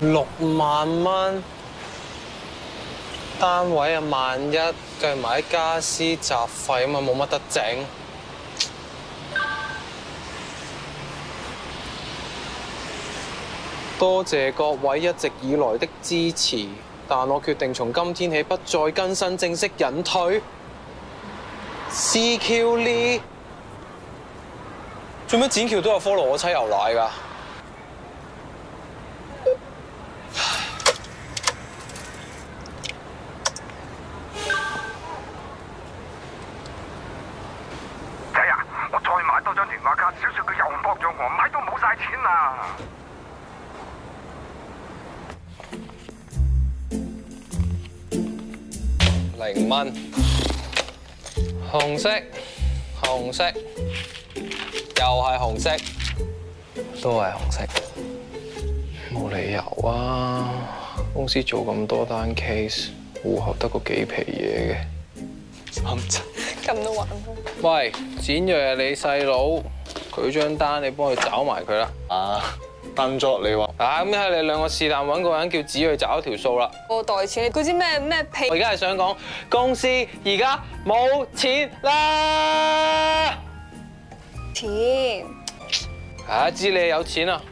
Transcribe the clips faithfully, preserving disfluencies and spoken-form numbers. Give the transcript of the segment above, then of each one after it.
六萬蚊單位啊，萬一計埋啲家私雜費啊嘛，冇乜得整。多謝各位一直以來的支持，但我決定從今天起不再更新，正式隱退。C Q Lee， 做咩剪橋都有 follow 我妻牛奶㗎？ 仔啊！我再買多張電話卡，小雪佢又駁咗我，買到冇晒錢啦！ 零蚊，紅色，紅色，又係紅色，都係紅色，冇理由啊！公司做咁多單 case， 戶口得個幾皮嘢嘅，咁真咁都玩喂，展睿係你細佬，佢張單你幫佢找埋佢啦。 啊，單作你話啊，咁一係你兩個是但揾個人叫子睿找條數啦。 我袋錢，嗰啲咩咩屁？ 我而家係想講，公司而家冇錢啦。 錢啊，知你有錢啊！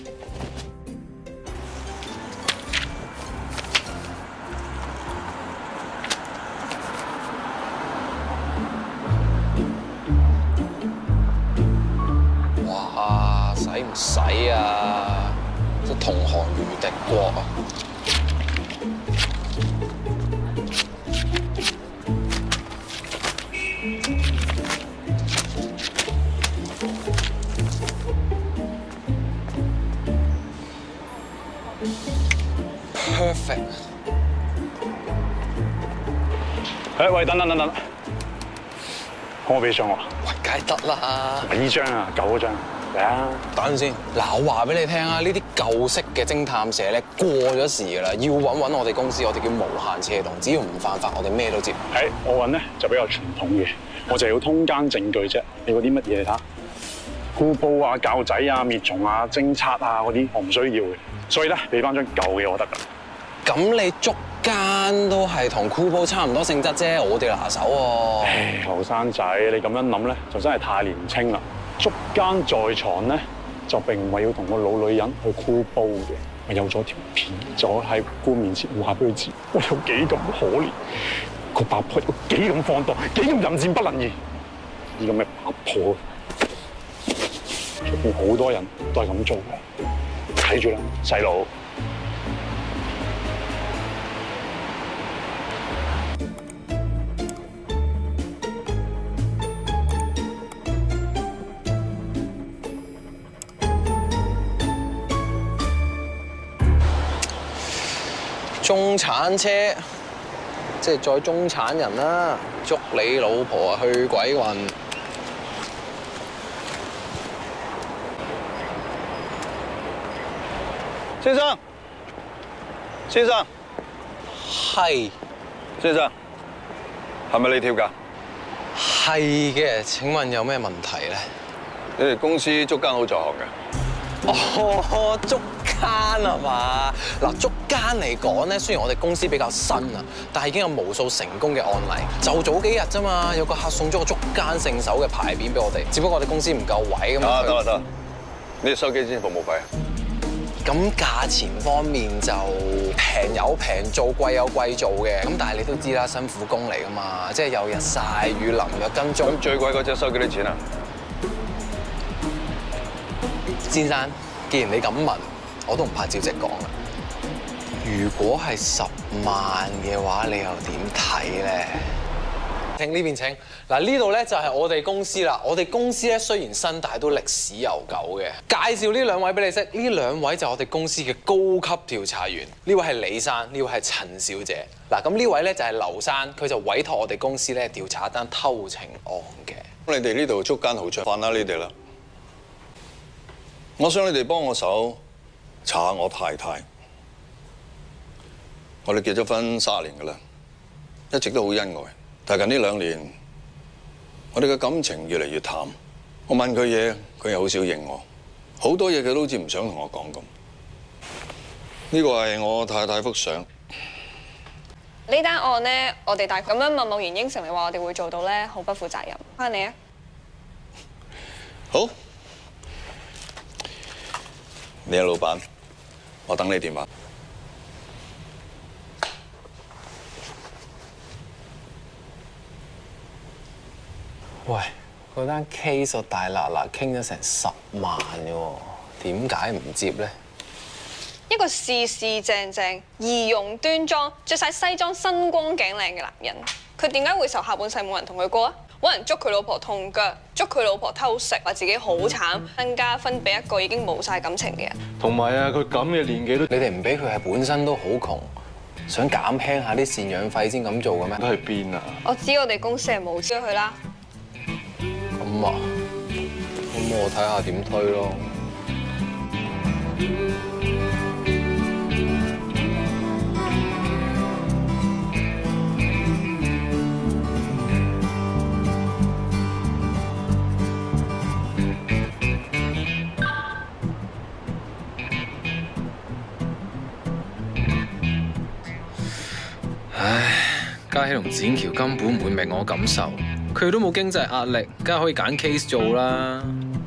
哇，使唔使啊？即同行如敵國啊！Perfect。 誒喂，等等等等，可唔可以俾上我？ 喂，梗係得啦。 咪依張啊，舊嗰張，嚟啊！ 等陣先，嗱，我話俾你聽啊，呢啲舊式嘅偵探社咧過咗時㗎啦，要揾揾我哋公司，我哋叫無限斜洞，只要唔犯法，我哋咩都接。 誒，我揾咧就比較傳統嘅，我就要通姦證據啫。你嗰啲乜嘢睇下？箍煲啊、教仔啊、滅蟲啊、偵測啊嗰啲，我唔需要嘅。所以咧，俾翻張舊嘅我得㗎。 咁你捉奸都係同箍煲差唔多性質啫，我哋拿手喎。 唉，後生仔，你咁樣諗咧，就真係太年青啦。捉奸在床咧，就並唔係要同個老女人去箍煲嘅。我有咗條片，就喺官面前話俾佢知，我有幾咁可憐，個八婆有幾咁放蕩，幾咁淫賤不能移。呢個咩八婆？出邊好多人都係咁做嘅，睇住啦，細佬。 中產車，即係再中產人啦，捉你老婆啊去鬼運！ 先生，先生， 係先生，係咪你跳㗎？ 係嘅，請問有咩問題咧？ 你哋公司捉奸好在行嘅。 哦，捉奸係嘛？嗱，捉奸嚟講咧，雖然我哋公司比較新啊，但係已經有無數成功嘅案例。就早幾日啫嘛，有個客送咗個捉奸聖手嘅牌匾俾我哋，只不過我哋公司唔夠位咁。 啊，得啦得啦，你收幾錢服務費啊？ 咁價錢方面就平有平做，貴有貴做嘅。咁但係你都知啦，辛苦工嚟㗎嘛，即係有日曬雨淋又跟蹤。 咁最貴嗰隻收幾多錢啊？ 先生，既然你咁問，我都唔怕照直講啦。如果係十萬嘅話，你又點睇咧？請呢邊請。嗱，呢度咧就係我哋公司啦。我哋公司咧雖然新，但係都歷史悠久嘅。介紹呢兩位俾你識，呢兩位就係我哋公司嘅高級調查員。呢位係李生，呢位係陳小姐。嗱，咁呢位咧就係劉生，佢就委託我哋公司咧調查一單偷情案嘅。 咁你哋呢度捉奸豪搶飯啦，你哋啦。我想你哋幫我手查下我太太。我哋結咗婚卅年㗎啦，一直都好恩愛。但係近呢兩年，我哋嘅感情越嚟越淡。我問佢嘢，佢又好少應我，好多嘢佢都好似唔想同我講咁。 呢個係我太太幅相。 呢單案咧，我哋大概咁樣貿貿然應承你話我哋會做到咧，好不負責任。翻你啊！ 好，你係老闆，我等你電話。 喂，嗰單 case 我大辣辣傾咗成十萬嘅喎，點解唔接咧？ 一個事事正正、儀容端莊、着晒西裝、身光頸靚嘅男人，佢點解會受下半世冇人同佢過啊？揾人捉佢老婆痛腳，捉佢老婆偷食，話自己好慘，分家分俾一個已經冇晒感情嘅人。 同埋啊，佢咁嘅年紀都， 你哋唔俾佢係本身都好窮，想減輕下啲贍養費先咁做嘅咩？ 都係邊啊？ 我知我哋公司係冇招佢啦。 咁啊，咁我睇下點推咯。唉，嘉熙同展橋根本唔會明我感受，佢哋都冇經濟壓力，梗係可以揀 case 做啦。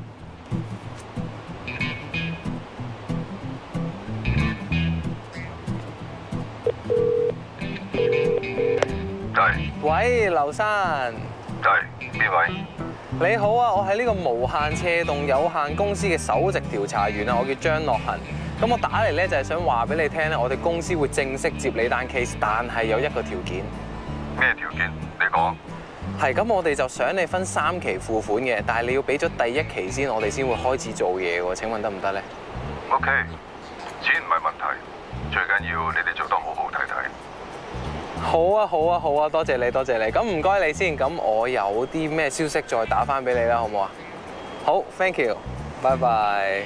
係， 喂，劉生， 係邊位？ 你好啊，我係呢個無限斜動有限公司嘅首席調查員啊，我叫張樂恒。咁我打嚟咧就係想話俾你聽咧，我哋公司會正式接你單 case，但係有一個條件。 咩條件？你講。 係咁，我哋就想你分三期付款嘅，但係你要俾咗第一期先，我哋先會開始做嘢喎。請問得唔得咧 ？O K，錢唔係問題，最緊要你哋做得好好睇睇。 好啊，好啊，好啊，多謝你，多謝你。咁唔該你先，咁我有啲咩消息再打翻俾你啦，好唔好啊？好 ，thank you，拜拜。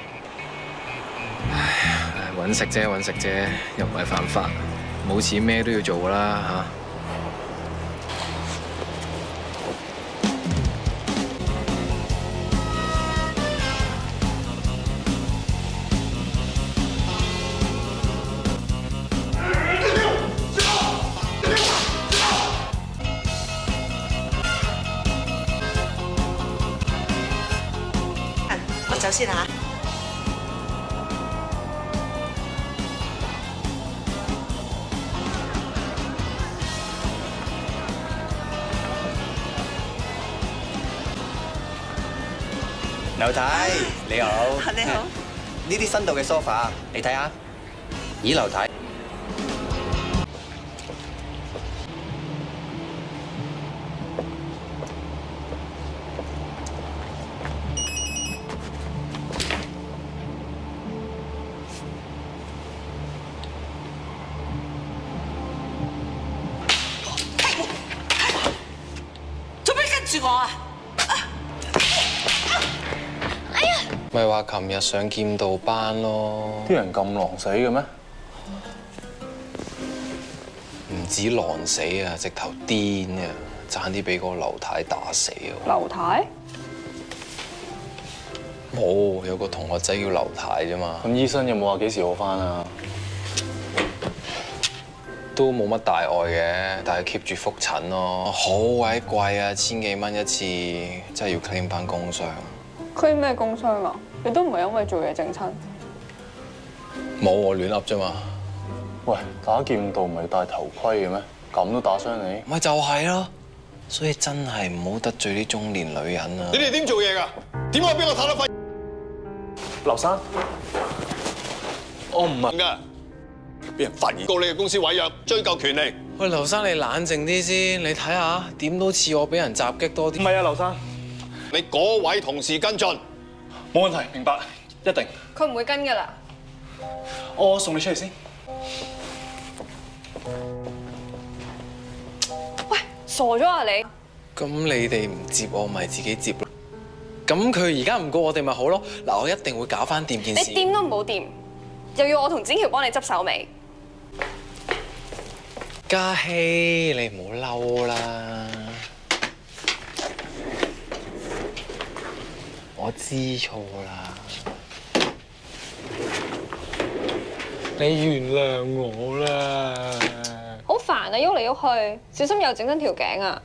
唉，揾食啫，揾食啫，又唔係犯法，冇錢咩都要做噶啦嚇。 我走先嚇。 劉太，你好。 你好。 呢啲新到嘅 sofa，你睇下。咦，劉太。 做咩跟住我啊？ 咪話琴日上劍道班咯， 啲人咁狼死嘅咩？ 唔止狼死啊，直頭癲啊，爭啲俾個劉太打死啊！ 劉太？ 冇，有個同學仔叫劉太啫嘛。 咁醫生有冇話幾時好返啊？ 都冇乜大礙嘅，但係 keep 住覆診咯，好鬼貴啊，千幾蚊一次，真係要 claim 翻工傷。 佢咩工傷啊？你都唔係因為做嘢整親。 冇，我亂噏啫嘛。 喂，打劍道唔係戴頭盔嘅咩？咁都打傷你？ 咪就係咯，所以真係唔好得罪啲中年女人啊！ 你哋點做嘢㗎？點解俾我睇得廢？ 劉生，我唔係㗎，俾人發現告你嘅公司毀約，追究權利。 喂，劉生你冷靜啲先，你睇下點都似我俾人襲擊多啲。 唔係啊，劉生， 你嗰位同事跟進， 冇問題，明白，一定。 佢唔會跟㗎啦。 我送你出去先。 喂，傻咗啊你！ 咁你哋唔接我，咪自己接咯。咁佢而家唔告我哋咪好咯。嗱，我一定會搞翻掂件事。 你掂都唔好掂，又要我同展橋幫你執手尾。 嘉熙，你唔好嬲啦。我知錯啦。 你原諒我啦。 好煩啊，喐嚟喐去，小心又整親條頸啊！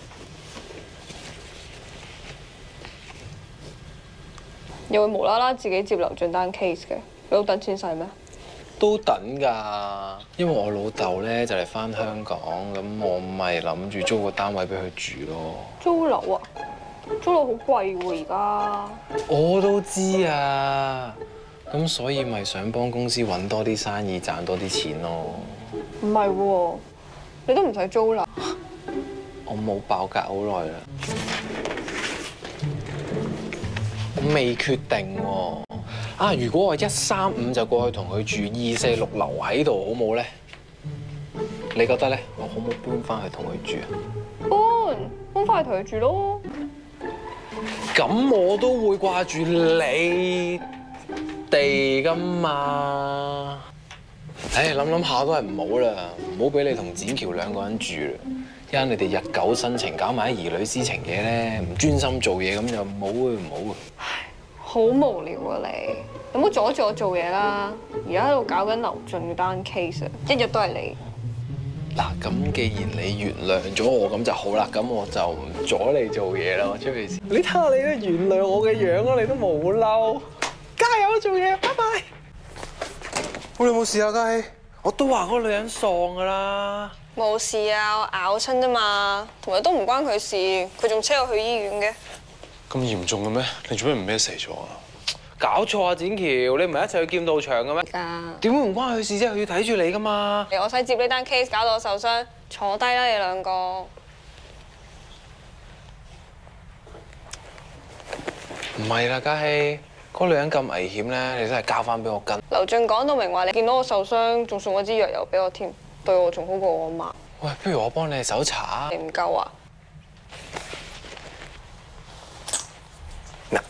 又會無啦啦自己接劉俊丹 case 嘅，你好等錢使咩？ 都等㗎，因為我老豆咧就嚟翻香港，咁我咪諗住租個單位俾佢住咯。 租樓啊？租樓好貴喎而家。 我都知啊，咁所以咪想幫公司揾多啲生意，賺多啲錢咯。 唔係喎，你都唔使租樓。 我冇爆格好耐啦，我未決定喎。啊，如果我一三五就過去同佢住，二四六留喺度好冇咧？你覺得咧？我可唔可以搬翻去同佢住啊？ 搬搬翻去同佢住咯。 咁我都會掛住你哋噶嘛。唉，諗諗下都係唔好啦，唔好俾你同展橋兩個人住啦。一陣你哋日久生情，搞埋啲兒女私情嘢咧，唔專心做嘢咁就唔好啊，唔好啊。 好無聊啊你！有冇阻住我做嘢啦？而家喺度搞緊劉俊丹 case 啊，一日都係你。 嗱，咁既然你原諒咗我，咁就好啦。咁我就唔阻你做嘢啦。我出去先。你睇下你都原諒我嘅樣啊，你都冇嬲。加油做嘢，拜拜。我哋冇事啊，嘉希。我都話嗰個女人喪噶啦。 冇事啊，我咬親啫嘛，同埋都唔關佢事，佢仲車我去醫院嘅。 咁嚴重嘅咩？你做咩唔孭死咗啊？ 搞錯啊，展橋，你唔係一齊去劍道場嘅咩？ 㗎。 點會唔關佢事啫？佢要睇住你噶嘛。 我使接呢單 case 搞到我受傷，坐低啦你兩個。 唔係啦，嘉希，嗰個女人咁危險咧，你真係交翻俾我跟。 劉俊講到明話，你見到我受傷，仲送我支藥油俾我添，對我仲好過我媽。 喂，不如我幫你搜查。 你唔夠啊？ 嗱，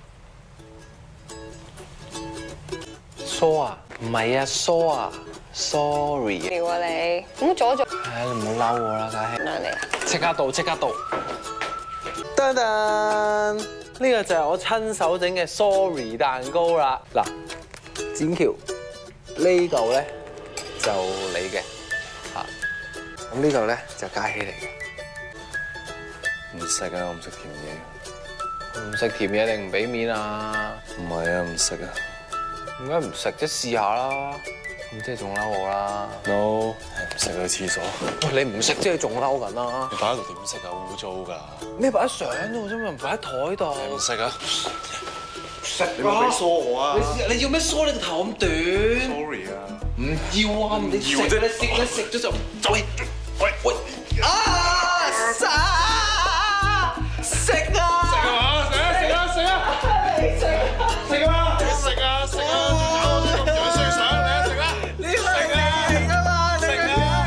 疏啊，唔係啊，疏啊 ，sorry 啊。 撩啊你，唔好阻住。 唉，你唔好嬲我啦，嘉希。 嚟嚟， 即刻到，即刻到。噔噔，呢個就係我親手整嘅 sorry 蛋糕啦。嗱，展橋呢嚿咧就你嘅，嚇。咁呢嚿咧就嘉希嚟嘅。 唔食啊，我唔食甜嘢。 唔食甜嘢定唔俾面啊？ 唔係啊，唔食啊。 點解唔食啫？試下啦。咁即係仲嬲我啦 No， 唔食去廁所。 喂，你唔食即係仲嬲緊啦。 你擺喺度點食啊？污糟㗎。 你擺喺相度啫嘛，唔擺喺台度。 你唔食啊？ 食你咪俾梳我啊！ 你你要咩梳你個頭咁短 ？Sorry 啊。 唔要啊！你食你食你食咗就就係喂喂啊！食啊！食啊！食啊！食啊！食啊！食啊！你食啊！食啊！你食啊！食啊！咁樣衰相你啊！食啊！你食啊！食啊嘛！食啊！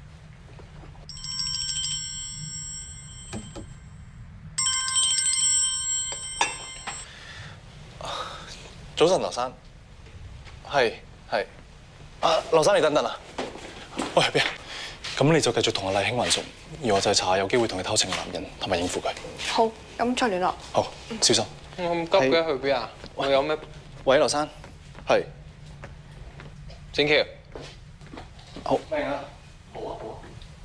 早晨，劉生。係係。啊，劉生你等等啊。喂，邊啊？咁你就繼續同阿麗卿還熟，而我就查下有機會同佢偷情嘅男人，同埋應付佢。 好，咁再聯絡。 好，小心。 咁急嘅去邊啊？我有咩？ 喂，劉生。係。 展橋。 好。明啊。好啊，好啊。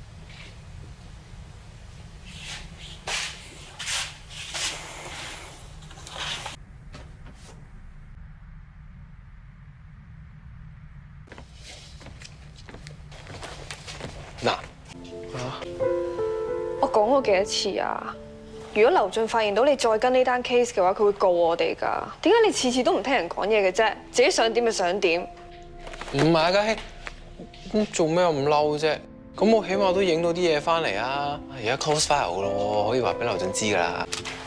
嗱， 我講過幾多次啊？如果劉俊發現到你再跟呢單 case 嘅話，佢會告我哋㗎。點解你次次都唔聽人講嘢嘅啫？自己想點就想點。 唔係啊，嘉希，咁做咩咁嬲啫？咁我起碼都影到啲嘢翻嚟啊！而家 close file 咯，可以話俾劉俊知㗎啦。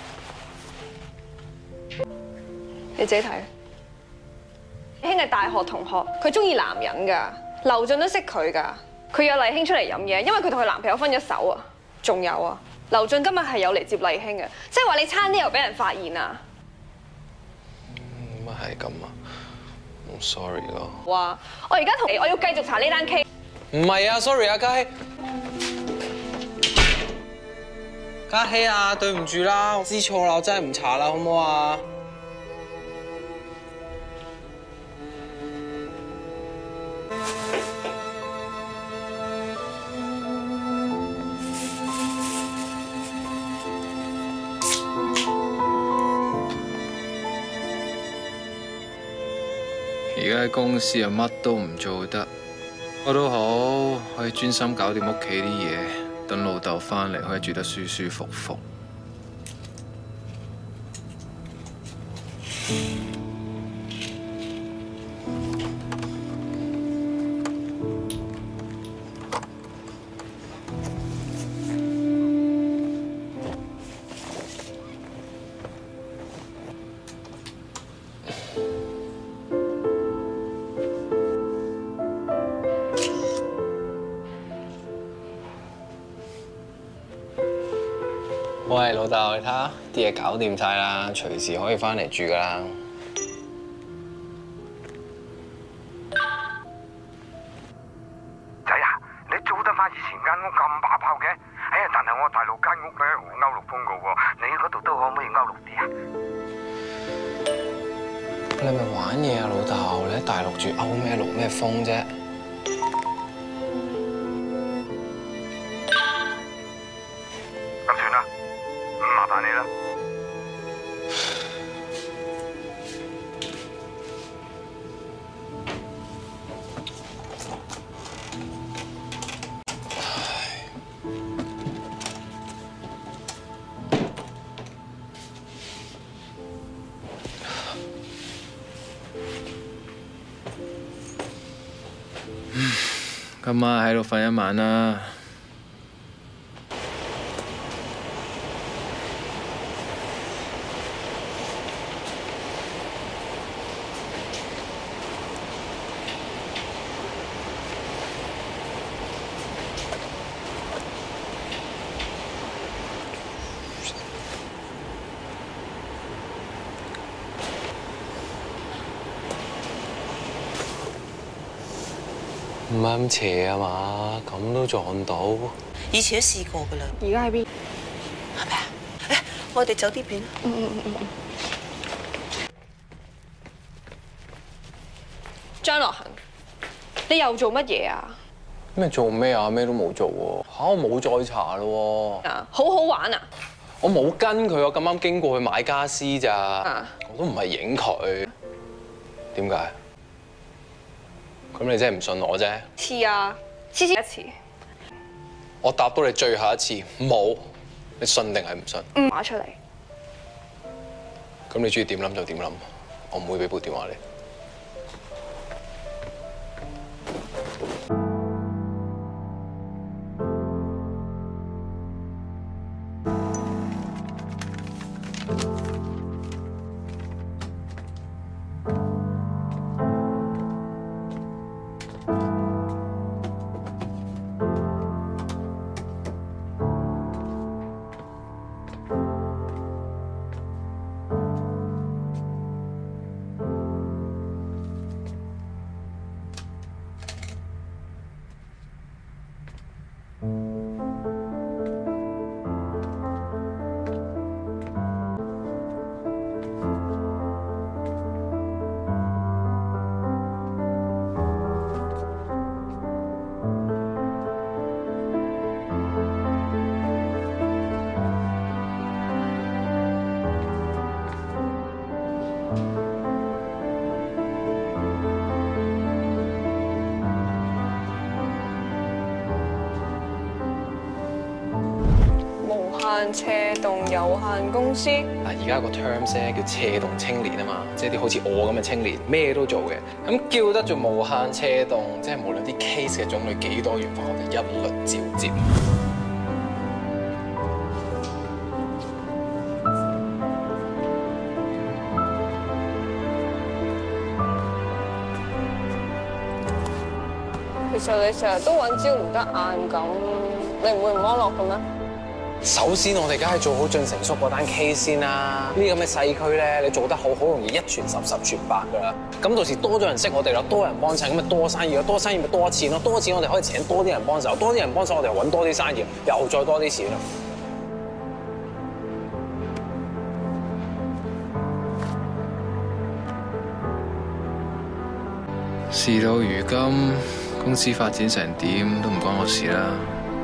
你自己睇。麗卿係大學同學，佢中意男人㗎，劉俊都識佢㗎。佢約麗卿出嚟飲嘢，因為佢同佢男朋友分咗手啊。仲有啊，劉俊今日係有嚟接麗卿嘅，即係話你差啲又俾人發現啊。 乜係咁啊？我 sorry 咯。 哇！我而家同你，我要繼續查呢單 case。 唔係啊 ，sorry 啊，嘉希。嘉希啊，對唔住啦，我知錯啦，我真係唔查啦，好唔好啊？ 而家喺公司又乜都唔做得，我都好可以專心搞掂屋企啲嘢，等老豆翻嚟可以住得舒舒服服。 喂，老豆，你睇下啲嘢搞掂晒啦，隨時可以翻嚟住噶啦。 仔啊，你租得翻以前間屋咁把炮嘅？哎呀，但係我大陸間屋咧，我歐陸風噶喎，你嗰度都可唔可以歐陸啲啊？ 你咪玩嘢啊，老豆！你喺大陸住歐咩陸咩風啫？ 咁算啦，唔麻煩你啦。 今晚喺度瞓一晚啦。 唔係咁邪啊嘛，咁都撞到。 以前都試過噶啦。 而家喺邊？ 係咪啊？誒，我哋走啲片。 嗯嗯嗯嗯。張樂恒，你又做乜嘢啊？ 咩做咩啊？咩都冇做喎。嚇，我冇再查咯喎。 啊，好好玩啊！ 我冇跟佢，我咁啱經過去買家私咋。 啊， 我都唔係影佢。點解？咁你真係唔信我啫？ 似啊，次次一次。 我答到你最後一次，冇。你信定係唔信？ 嗯，打出嚟。 咁你中意點諗就點諗，我唔會俾部電話你。 斜動有限公司嗱，而家個 terms 咧叫斜動青年啊嘛，即係啲好似我咁嘅青年，咩都做嘅。咁叫得做無限斜動，即係無論啲 case 嘅種類幾多元化，我哋一律照接。 其實你成日都揾朝唔得晏咁，你唔會唔安樂嘅咩？ 首先，我哋梗係做好進成叔嗰單 case 先啦。呢啲咁嘅細區咧，你做得好，好容易一傳十，十傳百噶啦。咁到時多咗人識我哋啦，多人幫襯，咁咪多生意咯，多生意咪多錢咯，多錢我哋可以請多啲人幫手，多啲人幫手我哋揾多啲生意，又再多啲錢咯。 事到如今，公司發展成點都唔關我事啦。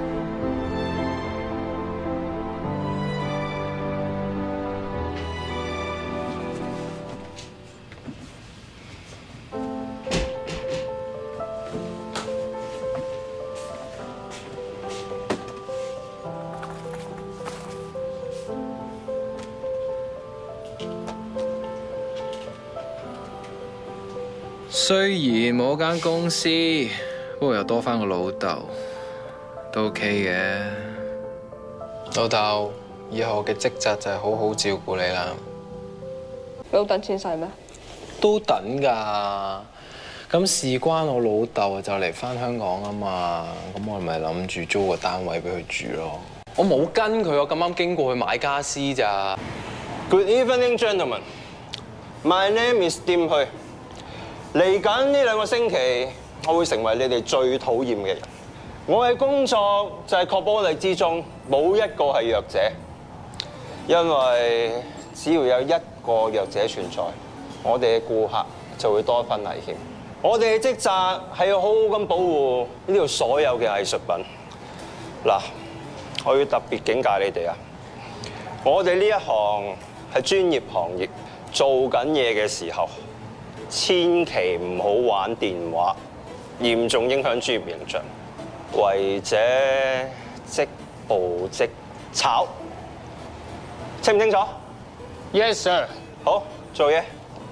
雖然冇間公司，不過又多翻個老豆，都 OK 嘅。老豆，以後嘅職責就係好好照顧你啦。 你好等錢使咩？ 都等㗎。咁事關我老豆就嚟翻香港啊嘛，咁我咪諗住租個單位俾佢住咯。我冇跟佢，我咁啱經過去買家私咋。 Good evening, gentlemen. My name is Dim Hui。嚟緊呢兩個星期，我會成為你哋最討厭嘅人。我嘅工作就係確保我哋之中冇一個係弱者，因為只要有一個弱者存在，我哋嘅顧客就會多一分危險。我哋嘅職責係要好好咁保護呢度所有嘅藝術品。嗱，我要特別警戒你哋啊！我哋呢一行係專業行業，做緊嘢嘅時候，千祈唔好玩電話，嚴重影響專業形象。違者即捕即炒，清唔清楚 ？Yes, sir。 好，做嘢。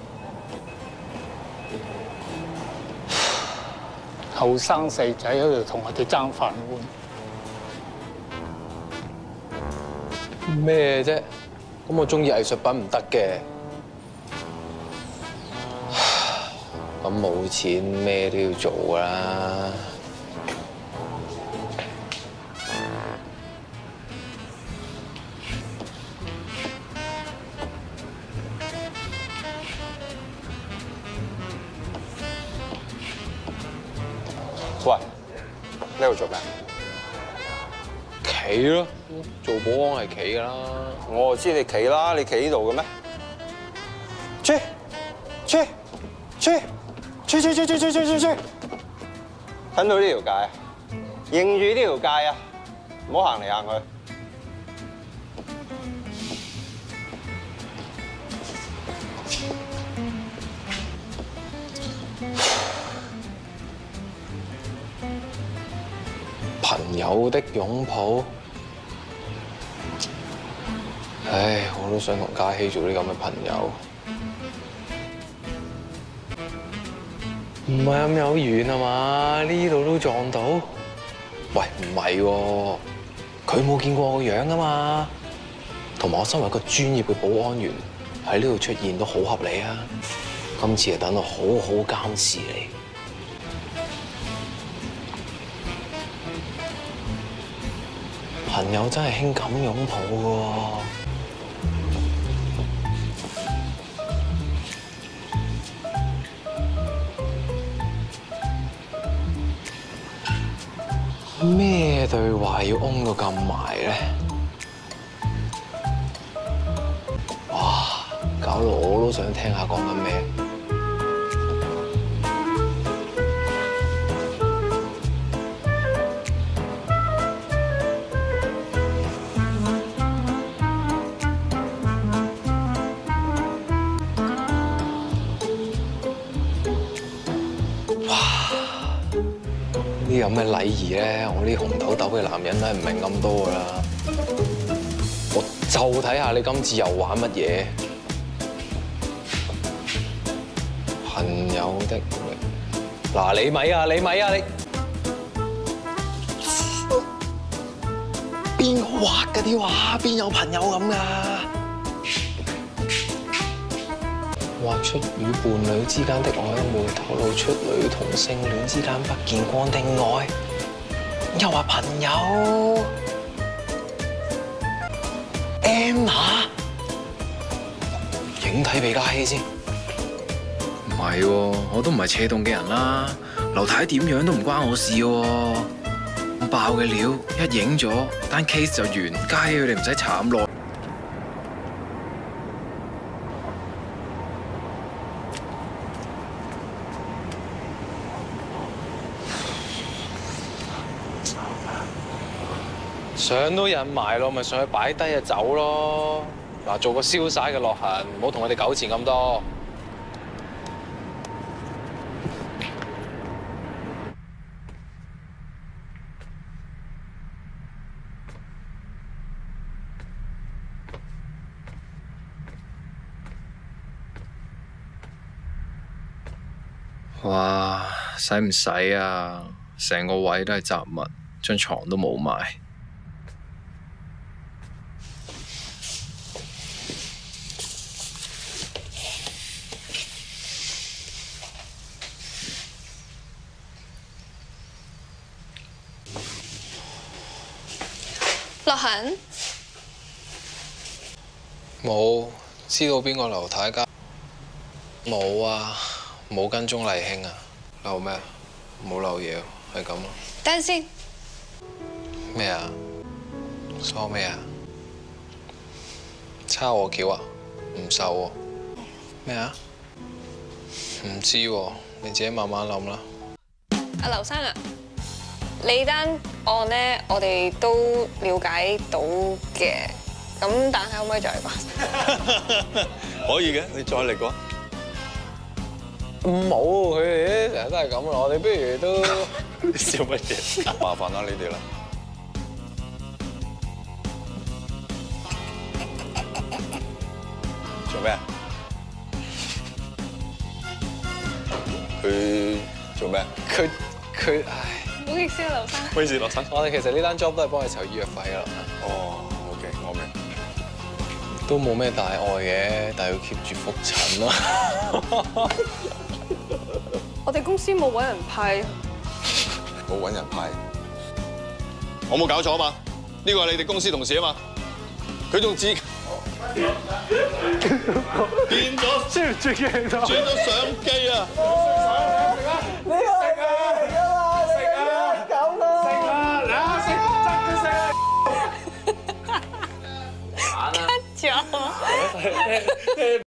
後生細仔喺度同我哋爭飯碗。 咩啫？咁我中意藝術品唔得嘅。咁冇錢咩都要做㗎啦。 喂，呢度做咩？ 企咯，做保安係企㗎啦。 我就知你企啦，你企呢度嘅咩？出出出出出出出出出出！睇到呢條街，認住呢條街啊，唔好行嚟行去。 朋友的擁抱，唉，我都想同嘉熙做啲咁嘅朋友。唔係咁有緣啊嘛？呢度都撞到。喂，唔係喎，佢冇見過我個樣啊嘛。同埋我身為一個專業嘅保安員喺呢度出現都好合理啊。今次係等我好好監視你。朋友真係興咁擁抱嘅喎。咩對話要擁到咁埋咧？哇！搞到我都想聽下講緊咩。呢有咩禮儀咧？我呢紅豆豆嘅男人都係唔明咁多噶啦。我就睇下你今次又玩乜嘢？朋友的嗱，你咪啊，你咪啊，你邊個畫嗰啲畫？邊有朋友咁噶？畫出與伴侶之間的曖昧，透露出女同性戀之間不見光的愛。又話朋友 Anna， 影睇俾嘉熙先。 唔係喎，我都唔係斜動嘅人啦。劉太點樣都唔關我事喎。我爆嘅料一影咗，單 case 就完，嘉熙佢哋唔使查咁耐。 相都印埋咯，咪上去擺低就走咯。嗱，做個瀟灑嘅樂痕，唔好同佢哋糾纏咁多。哇，使唔使啊？成個位都係雜物，張床都冇埋。 樂痕冇知道邊個劉太家？冇啊，冇跟蹤麗卿啊，漏咩？冇漏嘢，係咁咯。 等陣先。 咩啊？疏咩啊？抄我橋啊？唔受喎。咩啊？唔知喎，你自己慢慢諗啦。 阿劉生啊，你單案咧，我哋都了解到嘅，咁但係可唔可以再嚟講？ 可以嘅，你再嚟講。 冇，佢哋成日都係咁咯。我哋不如都笑乜嘢？麻煩啦，你哋啦。做咩？佢做咩？ 佢佢唉， 唔好意思啊，劉生。 唔好意思，劉生。我哋其實呢單 job 都係幫佢籌醫藥費啦。 哦 ，OK，我明。 都冇咩大礙嘅，但係要 keep 住覆診咯。 我哋公司冇揾人派， 冇揾人派，我冇搞錯啊嘛？呢個係你哋公司同事啊嘛？佢仲自變咗，轉唔轉鏡頭？轉咗相機啊！ 呢個係嚟㗎嘛？食啊！咁啊！食啊！嗱，食，執佢食啊！ cut 咗。